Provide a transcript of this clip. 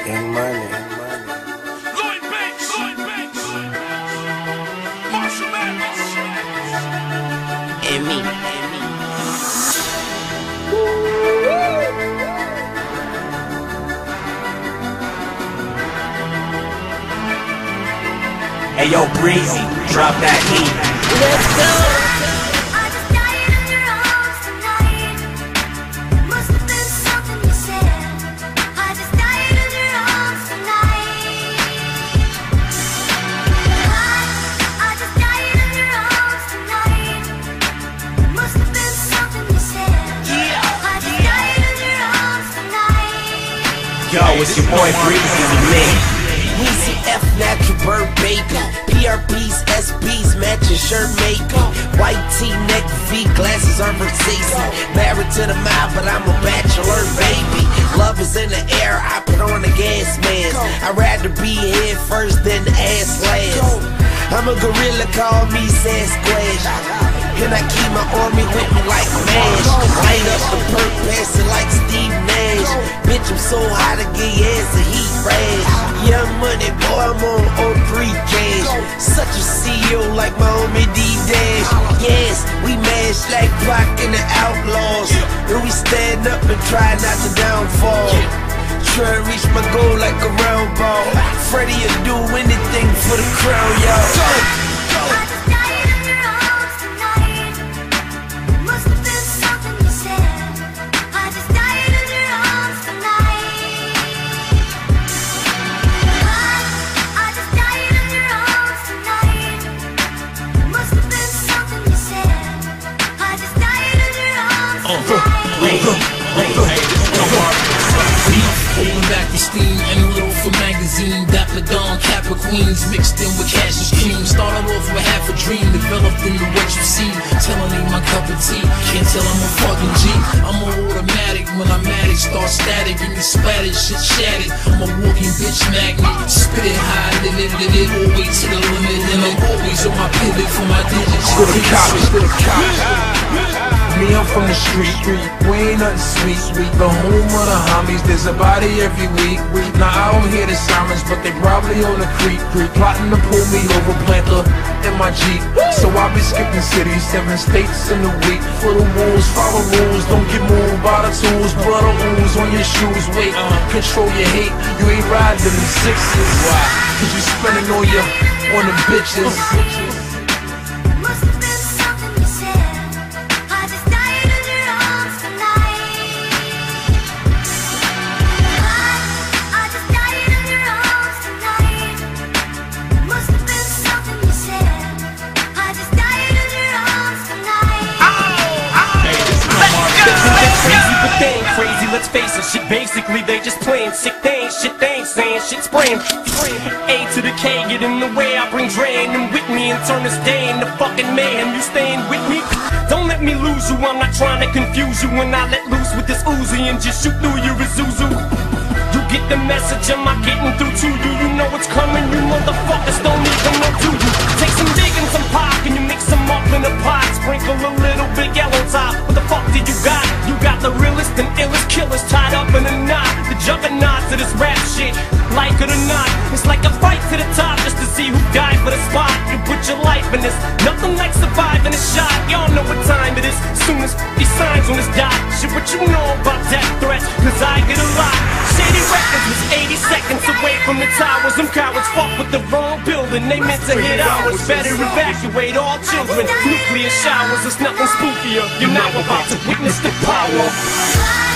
Young Money. Lloyd Banks. Marshall Mathers. And me. Hey yo, Breezy, drop that heat. Let's go. I just died in your arms tonight. Must have been something you said. I just died in your arms tonight. I just died in your arms tonight. Must have been something you said. I just died in your arms tonight. Yo, it's your boy Breezy with me. Weezy F, natural bird baby. PRPs, SBs, matching shirt making. White tee, neck V, glasses are Versace. Married to the mob, but I'm a bachelor, baby. Love is in the air, I put on the gas mask. I'd rather be head first than ass last. I'm a gorilla, call me Sasquatch. And I keep my army with me like MASH. Light up the perk, pass it like Steve Nash. Bitch, I'm so hot, I get your ass a heat rash. Young Money, boy, I'm on free cash. Such a CEO like my homie D-Dash. Yes, we mash like Pac and the Outlaws. And we stand up and try not to downfall. Try to reach my goal like a round ball. Freddie will do anything for the crown, y'all. I just died in your arms tonight. Must have been something you said. I just died in your arms tonight. I just died in your arms tonight. Must have been something you said. I just died in your arms tonight. Holding back the steam and a little for magazine. Dapper Dawn, Kappa Queens, mixed in with Cassius cream. Started off with half a dream, developed into what you see. Telling ain't my cup of tea, can't tell I'm a fucking G. I'm a automatic, when I'm at it, start static. And you splattered, shit shattered. I'm a walking bitch magnet. Spit it high, live it, all way to the limit. And I'm always on my pivot for my digits. To the cops. Me, I'm from the street. We ain't nothing sweet. The home of the homies, there's a body every week. Now I don't hear the sirens, but they probably on the creek. Plotting to pull me over, plant the in my Jeep. So I be skipping cities, 7 states in a week. For the wolves, follow rules, don't get moved by the tools. Blood or ooze on your shoes, wait, control your hate. You ain't riding them sixes. Why? Cause you spending on the bitches. Must have been something you said. I just died in your arms tonight. I just died in your arms tonight. Must have been something you said. I just died in your arms tonight. Crazy, but they ain't crazy, let's face it. Shit, basically, they just playing sick. They ain't shit, they ain't saying shit. Spraying A to the K, get in the way. I bring Dre in and with me and turn this day into fucking mayhem. You staying with me? Don't let me lose you, I'm not trying to confuse you. When I let loose with this Uzi and just shoot through your Isuzu. You get the message, am I getting through to you? You know it's coming, you motherfuckers don't even know do you. Take some dig and some pop and you mix them up in a pot. Sprinkle a little big L on top. What the fuck did you got? You got the realest and illest killers tied up in a knot. The juggernauts of this rap shit, like it or not. It's like a fight to the top just to see who died for the spot. You put your life in this, nothing like surviving a shot. Y'all know what time it is, soon as these signs on this dot. Shit, what you know about death threats, cause I get a lot. Shady Records was 80 seconds away from the towers. Them cowards fuck with the wrong building, they meant to hit ours. Better evacuate all children, nuclear showers. It's nothing spookier, you're now about to witness the power.